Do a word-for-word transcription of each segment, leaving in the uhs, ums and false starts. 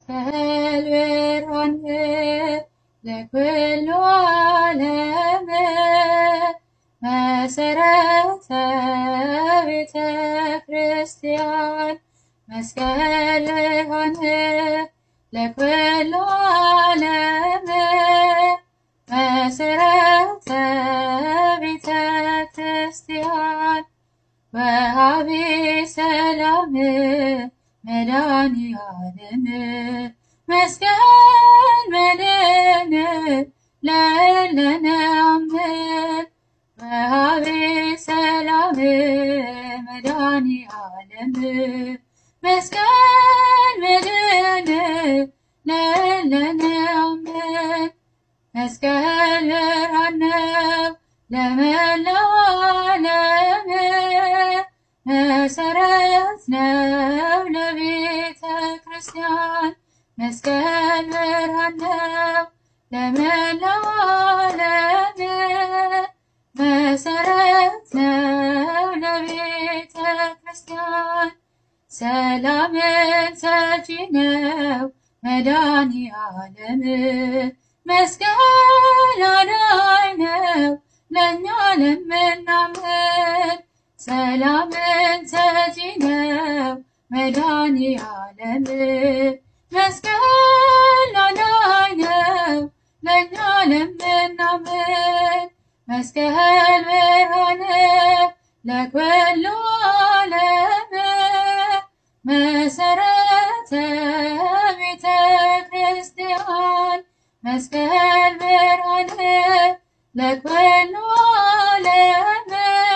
ከልብርሃን ለኩሉ ዓለም መሰረተ ቤተ ክርስቲያን መስቀል ብርሃን ለኩሉ ዓለም መሰረተ ቤተ ክርስቲያን ወሃቤ ሰላም መድኃኔዓለም መስቀል መድኅን ለለነአምን ወሃቤ ሰላም መድኃኔዓለም መስቀል መድኅን ለለነአምን መስቀል ብርሃን ነው ለመላው ዓለም መሰረት ነው ለቤተ ክርስቲያን መስቀል ብርሃን ነው ለመላው ዓለም መሰረት ነው ለቤተ ክርስቲያን ሰላምን ሰጪ ነው መድኃኔዓለም መስቀል አዳኝ ነው ለእኛ ለምናምን ሰላምን ሰጪ ነው መድኃኔዓለም መስቀል አዳኝ ነው ለእኛ ለምናምን መስቀል ብርሃን ለኩሉ ዓለም መሰረተ ቤተ ክርስቲያን መስቀል ብርሃን ለኩሉ ዓለም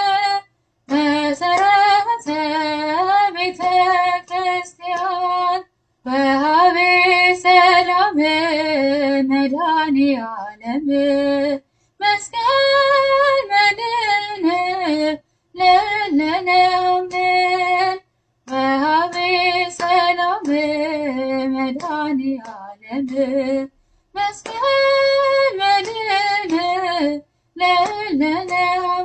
መሰረተ ቤተ ክርስቲያን ወሃቤ ሰላም መድኃኔዓለም መስቀል መድኅን ለለነአምን ወሃቤ ሰላም መድኃኔዓለም መስቀል መድኅን ለለነአምን